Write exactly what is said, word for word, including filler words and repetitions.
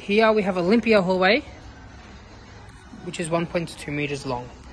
Here we have Olympia hallway, which is one point two meters long.